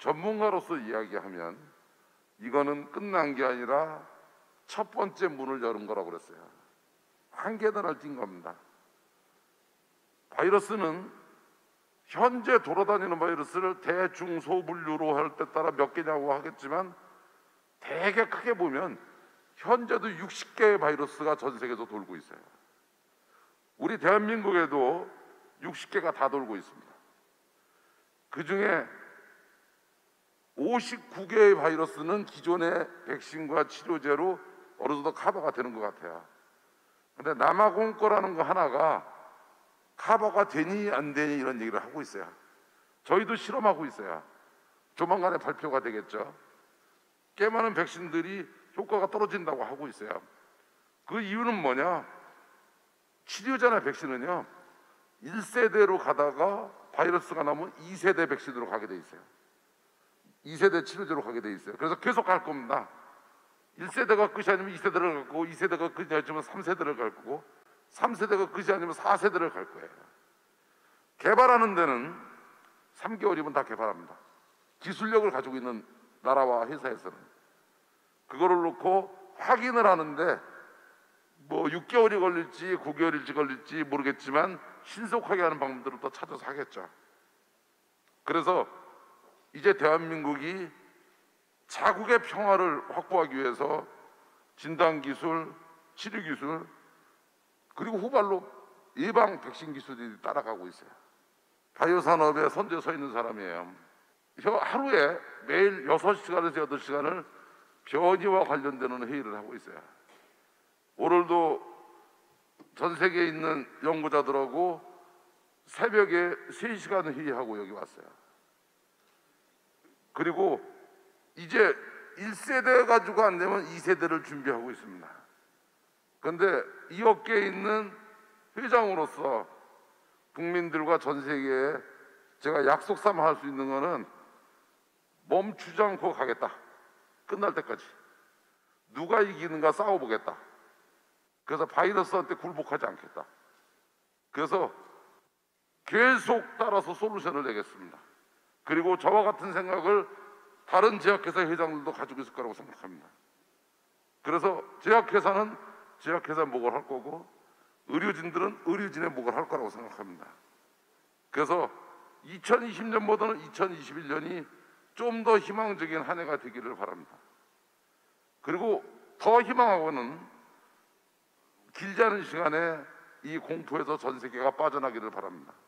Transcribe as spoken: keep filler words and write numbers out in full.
전문가로서 이야기하면 이거는 끝난 게 아니라 첫 번째 문을 여는 거라고 그랬어요. 한 계단을 뛴 겁니다. 바이러스는 현재 돌아다니는 바이러스를 대중소분류로 할 때 따라 몇 개냐고 하겠지만 되게 크게 보면 현재도 육십 개의 바이러스가 전 세계에서 돌고 있어요. 우리 대한민국에도 육십 개가 다 돌고 있습니다. 그 중에 오십구 개의 바이러스는 기존의 백신과 치료제로 어느 정도 커버가 되는 것 같아요. 근데 남아공 거라는 거 하나가 커버가 되니 안 되니 이런 얘기를 하고 있어요. 저희도 실험하고 있어요. 조만간에 발표가 되겠죠. 꽤 많은 백신들이 효과가 떨어진다고 하고 있어요. 그 이유는 뭐냐? 치료제나 백신은요, 일 세대로 가다가 바이러스가 나면 이 세대 백신으로 가게 돼 있어요. 이 세대 치료제로 가게 돼 있어요. 그래서 계속 갈 겁니다. 일 세대가 끝이 아니면 이 세대를 갈 거고, 이 세대가 끝이 아니면 삼 세대를 갈 거고, 삼 세대가 끝이 아니면 사 세대를 갈 거예요. 개발하는 데는 삼 개월이면 다 개발합니다. 기술력을 가지고 있는 나라와 회사에서는. 그거를 놓고 확인을 하는데 뭐 육 개월이 걸릴지 구 개월일지 걸릴지 모르겠지만 신속하게 하는 방법들을 또 찾아서 하겠죠. 그래서 이제 대한민국이 자국의 평화를 확보하기 위해서 진단기술, 치료기술, 그리고 후발로 예방 백신 기술이 따라가고 있어요. 바이오 산업의 선두에 서 있는 사람이에요. 하루에 매일 여섯 시간에서 여덟 시간을 변이와 관련되는 회의를 하고 있어요. 오늘도 전 세계에 있는 연구자들하고 새벽에 세 시간 회의하고 여기 왔어요. 그리고 이제 일 세대 가지고 안 되면 이 세대를 준비하고 있습니다. 그런데 이 업계에 있는 회장으로서 국민들과 전 세계에 제가 약속 삼아 할 수 있는 거는 멈추지 않고 가겠다. 끝날 때까지. 누가 이기는가 싸워보겠다. 그래서 바이러스한테 굴복하지 않겠다. 그래서 계속 따라서 솔루션을 내겠습니다. 그리고 저와 같은 생각을 다른 제약회사 회장들도 가지고 있을 거라고 생각합니다. 그래서 제약회사는 제약회사 목을 할 거고 의료진들은 의료진의 목을 할 거라고 생각합니다. 그래서 이천이십 년보다는 이천이십일 년이 좀 더 희망적인 한 해가 되기를 바랍니다. 그리고 더 희망하고는 길지 않은 시간에 이 공포에서 전 세계가 빠져나기를 바랍니다.